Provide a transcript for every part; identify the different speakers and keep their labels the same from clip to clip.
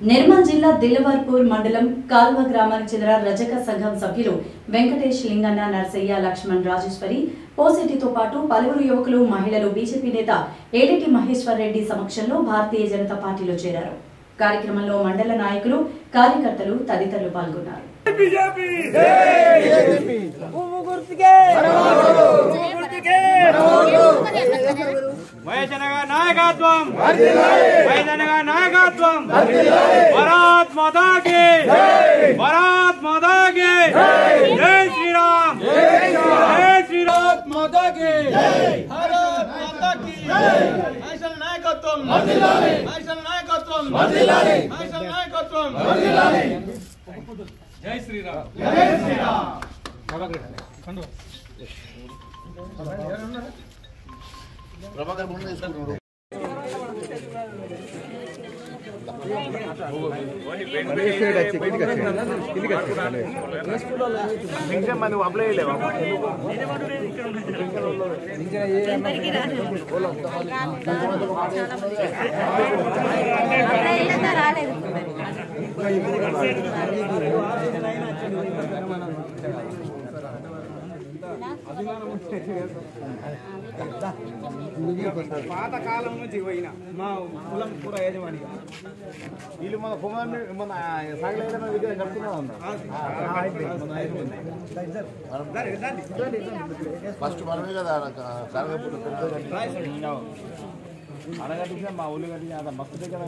Speaker 1: నిర్మల్ జిల్లా దిల్వర్పూర్ మండలం కాల్వ గ్రామానికి చెందిన రజక సంఘం సభ్యులు వెంకటేష్ లింగన్న నర్సయ్య లక్ష్మణ్ రాజేశ్వరి పోసెట్టితో పాటు పలువురు యువకులు మహిళలు బీజేపీ నేత ఏలిటి మహేశ్వర్ రెడ్డి సమక్షంలో భారతీయ జనతా పార్టీలో చేరారు। కార్యక్రమంలో మండల నాయకులు కార్యకర్తలు తదితరులు పాల్గొన్నారు।
Speaker 2: भारत माता की भारत माता की जय श्री राम जय श्री राम माता की भारत माता की ऐसा नायकत्व ऐसा नायकत्व ऐसा नायकत्व जय श्री राम जय श्री राम
Speaker 3: प्रभाकर बोलने इसको
Speaker 2: పాత కాలం నుంచి పోయిన మా కులం కూడా యజమాని వీళ్ళు మన కుమార్ని మన సాగలేదన్న విగ్రహం కడుతున్నా ఉన్నారు।
Speaker 3: ఫస్ట్ మనమే కదా
Speaker 2: అడగట్టిన మా ఊళ్ళు కట్టిన అంత మస్తు దగ్గర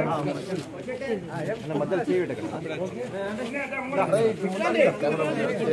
Speaker 2: మధ్యలో చేయటం